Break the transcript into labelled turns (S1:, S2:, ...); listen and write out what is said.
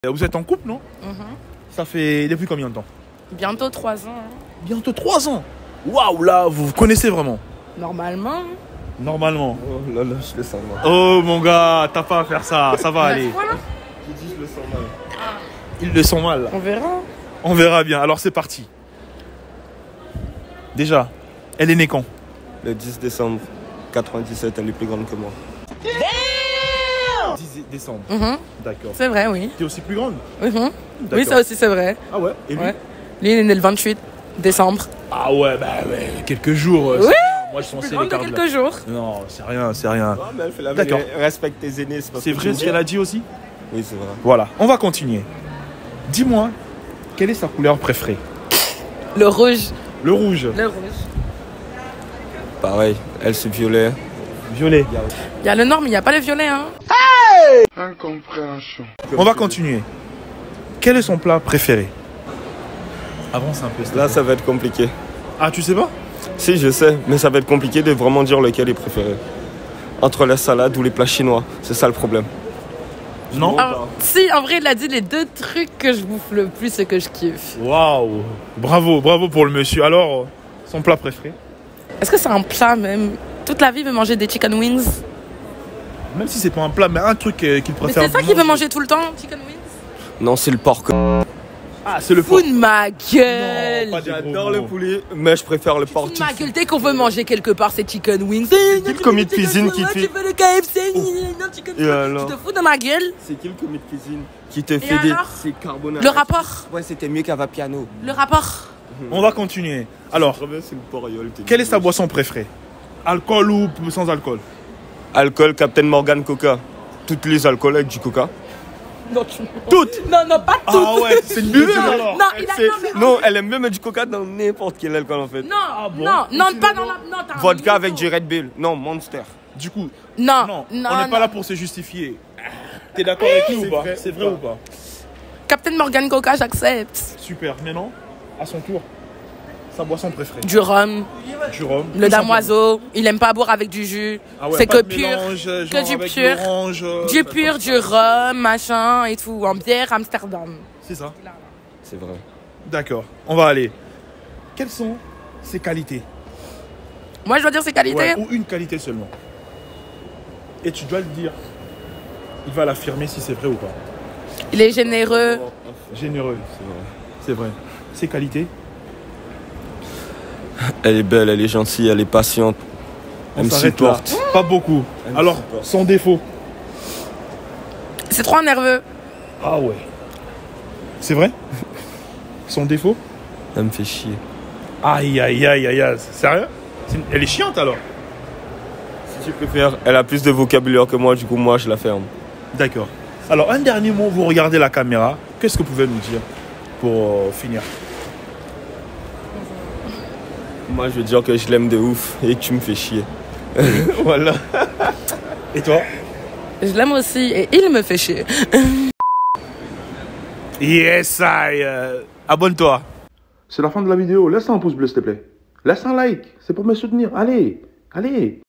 S1: Vous êtes en couple, non? Ça fait depuis combien de temps?
S2: Bientôt 3 ans.
S1: Bientôt 3 ans. Waouh, là, vous vous connaissez vraiment?
S2: Normalement.
S1: Normalement.
S3: Oh là là, je le sens mal.
S1: Oh mon gars, t'as pas à faire ça, ça va aller.
S3: J'ai dit je le sens mal.
S1: Ils le sont mal.
S2: On verra.
S1: On verra bien. Alors c'est parti. Déjà, elle est née quand?
S3: Le 10 décembre 97, elle est plus grande que moi.
S1: 10 décembre. D'accord.
S2: C'est vrai, oui.
S1: T'es aussi plus grande?
S2: Oui, ça aussi, c'est vrai.
S1: Ah ouais? Et lui?
S2: Ouais. Lui, il est né le 28 décembre.
S1: Ah ouais, bah ouais, quelques jours.
S2: Oui.
S1: Moi je suis
S2: Plus
S1: censé
S2: grande
S1: les
S2: de
S1: cartes.
S2: quelques jours.
S1: Non, c'est rien, c'est rien.
S3: Ah, mais elle fait la
S1: D'accord.
S3: Respecte tes aînés, c'est pas
S1: C'est vrai ce qu'elle a dit aussi?
S3: Oui, c'est vrai.
S1: Voilà, on va continuer. Dis-moi, quelle est sa couleur préférée?
S2: Le rouge.
S1: Le rouge.
S2: Le rouge.
S3: Pareil, elle c'est violet.
S1: Violet.
S2: Il y a le noir, mais il n'y a pas le violet, hein.
S4: Incompréhension.
S1: On va continuer. Quel est son plat préféré? Avance un peu.
S3: Là, ça va être compliqué.
S1: Ah, tu sais pas?
S3: Si, je sais, mais ça va être compliqué de vraiment dire lequel est préféré. Entre la salade ou les plats chinois, c'est ça le problème.
S1: Non?
S2: Alors, si, en vrai, il a dit les deux trucs que je bouffe le plus et que je kiffe.
S1: Waouh! Bravo, bravo pour le monsieur. Alors, son plat préféré?
S2: Est-ce que c'est un plat même? Toute la vie, il veut manger des chicken wings.
S1: Même si c'est pas un plat, mais un truc qu'il
S2: Mais
S1: préfère.
S2: c'est ça qu'il veut manger tout le temps, chicken wings?
S3: Non, c'est le porc.
S1: Ah, c'est le porc.
S2: Fous de ma gueule!
S1: Non, pas des gros
S3: J'adore le
S1: mots.
S3: poulet, mais je préfère le porc.
S2: Fous de ma gueule, dès qu'on veut manger quelque part, c'est chicken wings.
S3: C'est qui le commis de cuisine qui te
S2: Tu
S3: fait...
S2: veux le KFC? Non, chicken
S3: Et
S2: wings.
S3: alors?
S2: Tu te fous de ma gueule?
S3: C'est qui le commis de cuisine qui te fait des...
S2: alors?
S3: C'est carbonara.
S2: Le rapport?
S3: Ouais, c'était mieux qu'un piano.
S2: Le rapport?
S1: On va continuer. Alors,
S3: C'est le porriol.
S1: quelle est sa boisson préférée? Alcool ou sans alcool?
S3: Alcool, Captain Morgan, Coca. Toutes les alcools avec du Coca.
S2: Non,
S1: Toutes?
S2: non, pas toutes.
S1: Ah ouais, c'est une buveuse alors.
S2: Non, il a.
S3: C'est-
S2: Non, mais.
S3: Non, elle aime même mettre du Coca dans n'importe quel alcool en fait.
S2: Non,
S1: bon?
S2: non, pas dans la. Non, t'as un
S3: Vodka avec
S2: mytho.
S3: du Red Bull. Non, Monster.
S1: Du coup,
S2: Non,
S1: non,
S2: non.
S1: on n'est pas là pour se justifier. T'es d'accord avec lui ou pas?
S3: vrai
S1: C'est
S3: ou
S1: vrai
S3: pas
S1: ou pas?
S2: Captain Morgan Coca, j'accepte.
S1: Super. Maintenant, à son tour, sa boisson préférée.
S2: Du rhum,
S1: Du rhum.
S2: le damoiseau. Il aime pas boire avec du jus.
S1: Ah ouais,
S2: c'est
S1: pas
S2: que
S1: de
S2: pur.
S1: mélange, genre
S2: Que du
S1: avec
S2: pur.
S1: l'orange,
S2: Du pur, du rhum, machin et tout. En bière Amsterdam.
S1: C'est ça.
S3: C'est vrai.
S1: D'accord. On va aller. Quelles sont ses qualités?
S2: Moi, je dois dire ses qualités.
S1: Ouais, ou une qualité seulement. Et tu dois le dire. Il va l'affirmer si c'est vrai ou pas.
S2: Il est généreux.
S1: Généreux.
S3: C'est vrai.
S1: C'est vrai. Ses qualités?
S3: Elle est belle, elle est gentille, elle est patiente. Elle me
S1: s'arrête là.
S3: supporte.
S1: Pas beaucoup.
S3: Elle me
S1: Alors,
S3: supporte.
S1: son défaut?
S2: C'est trop nerveux.
S1: Ah ouais. C'est vrai? Son défaut?
S3: Elle me fait chier.
S1: Aïe, aïe, aïe, aïe, aïe. Sérieux? Elle est chiante alors?
S3: Si tu préfères, elle a plus de vocabulaire que moi, du coup, moi, je la ferme.
S1: D'accord. Alors, un dernier mot, vous regardez la caméra. Qu'est-ce que vous pouvez nous dire pour finir?
S3: Moi, je veux dire que je l'aime de ouf et que tu me fais chier.
S1: Voilà. Et toi?
S2: Je l'aime aussi et il me fait chier.
S1: Yes, I. Abonne-toi. C'est la fin de la vidéo. Laisse un pouce bleu, s'il te plaît. Laisse un like. C'est pour me soutenir. Allez. Allez.